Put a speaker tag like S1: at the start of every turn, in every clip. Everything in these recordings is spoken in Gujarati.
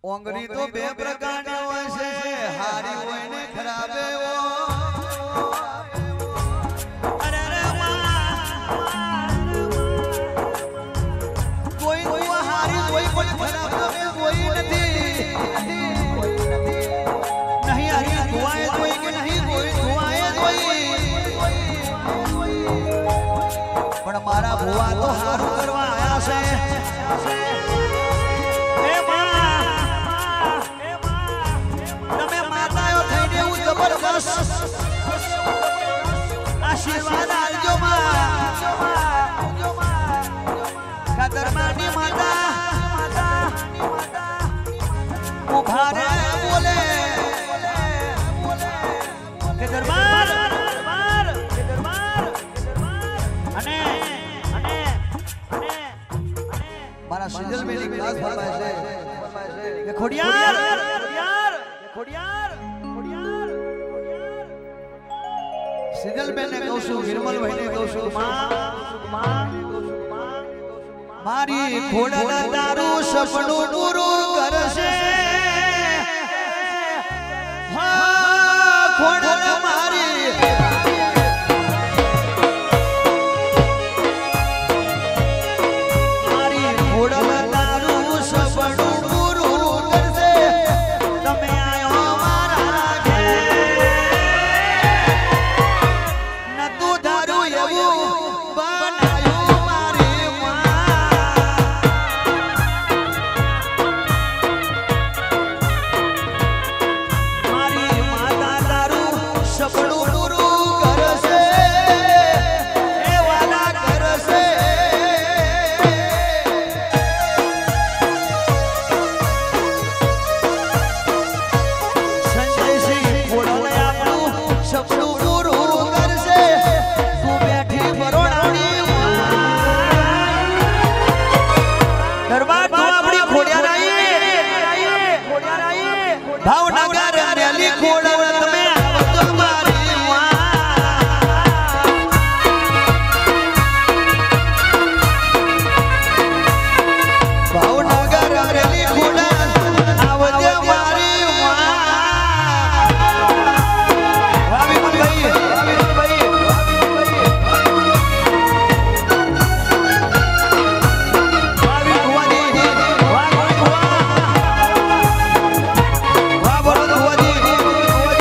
S1: ओंगरी तो बे प्रकारनी होय छे हारी होय ने खराबे हो अरे रे कोई तो हारी कोई पण खराब तो कोई नहीं नहीं हारी दुआएं कोई के नहीं कोई दुआएं कोई पण मारा भुआ तो हारू करवा आया छे आशीर्वाद आलजो का दरबारनी माता उभारे बोले के दरबार के दरबार अने अने अने मारा सिजल में खास फरमाए छे के खोडियार खोडियार सिजल बेने कहूं विरमल भाई ने कहूं मारी खोडला तारू सपनु पूરું करशे हां खोडला मारी मारी खोडला तारू सपनु पूરું करशे તમે આયો મારા ઘે भावनगर रैली खोड़ा में आवत मारी भावनगर रैली खोड़ा आवत मारी भाभी भाई भाभी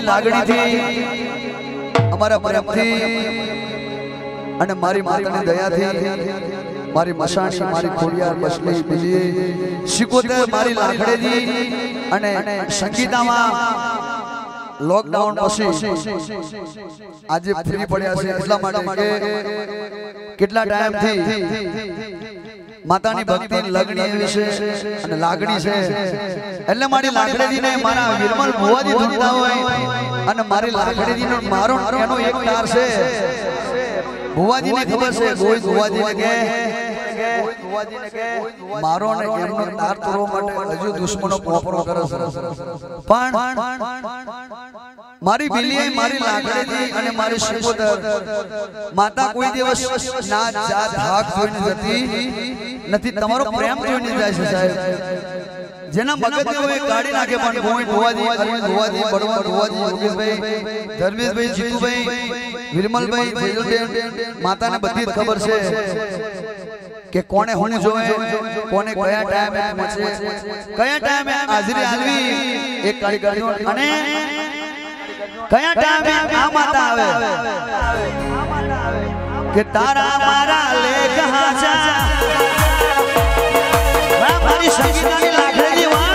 S1: લાગણીથી અમારા પ્રેમથી અને મારી માતાની દયાથી મારી મસાણી મારી ખોડિયાર બસલી બિલી શિકોતર મારી લાખડેજી અને સંગીતામાં લોકડાઉન પછી આજે ફ્રી પડ્યા છે એટલા માટે કે કેટલા ટાઈમથી માતાની ભક્તિ લગણી એવી છે અને લાગણી છે એટલે મારી લાખડેજીને મારા વિરમલ ભુવાજી ધૂમતા હોય અને મારી લાખડેજીનો મારો એનો એક તાર છે ભુવાજીને ખબર છે કોઈ ભુવાજીને કે મારો ને એમનો તાર તોડવા માટે હજુ દુશ્મનો પોપરો કરે છે પણ મારી બિલીએ મારી લાકડીથી અને મારી શિકોતર માતા કોઈ દિવસ ના જાત હાક જોઈને જતી નથી તમારો પ્રેમ જોઈને જાય છે સાહેબ જેના મગજને હોય કાઢી નાખે પણ કોઈ ભુવાજી અરવિંદ ભુવાજી બળવંત ભુવાજી યોગેશભાઈ ધર્મેશભાઈ જીતુભાઈ વિરમલભાઈ જેજલબેન માતાને બધી જ ખબર છે કે કોને હું જોવે કોને કયા ટાઈમે પહોંચે કયા ટાઈમે હાજરી આલવી એક કારીગરનો અને કયા ટાઈમે આ માતા આવે કે તારા મારા લેખ હાજા મારી સંગીતાની લાગણી વા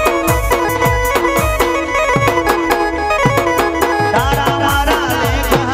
S2: તારા મારા લેખ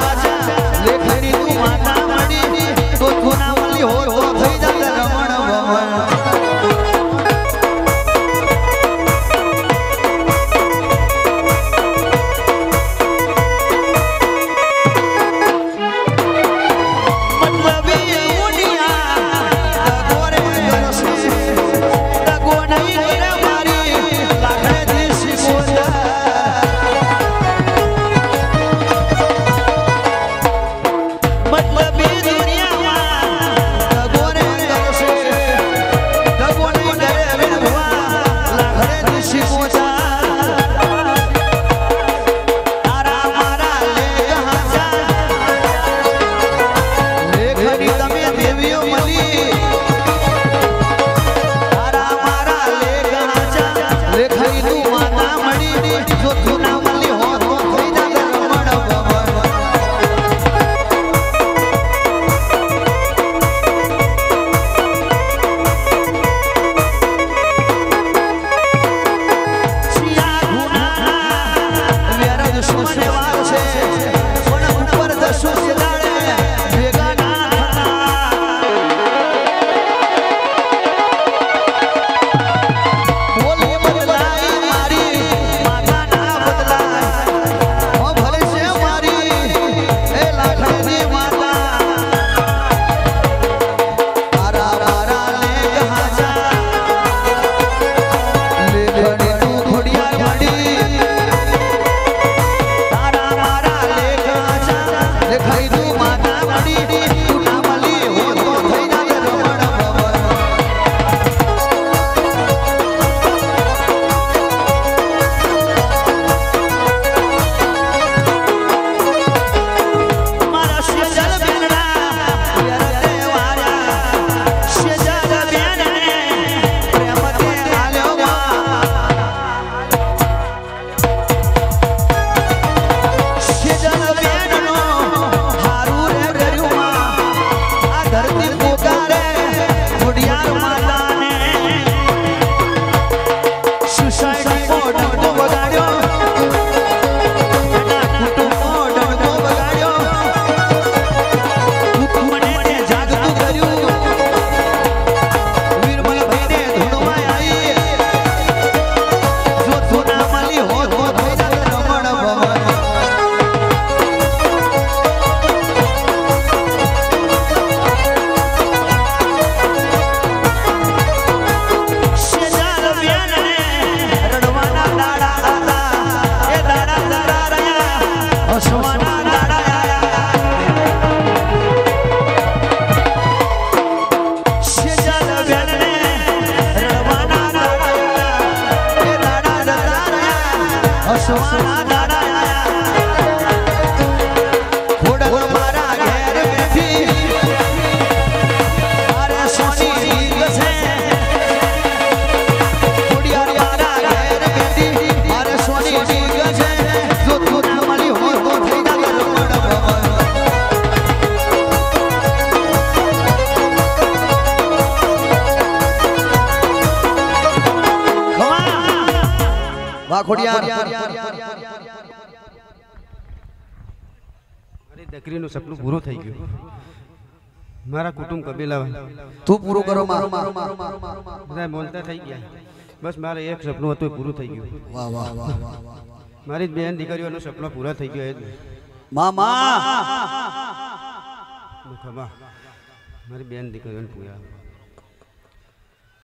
S1: ખોડિયાર
S2: મારી દીકરીનું સપનું પૂરું થઈ ગયું મારા કુટુંબ કબીલા
S1: તું પૂરું કરો માં
S2: બધા બોલતા થઈ ગયા બસ મારે એક સપનું હતું એ પૂરું થઈ ગયું
S1: વાહ વાહ વાહ વાહ
S2: મારી બેન દીકરીઓનું સપનું પૂરા થઈ ગયું
S1: મામા
S2: ખમા મારી બેન દીકરીઓને પૂરા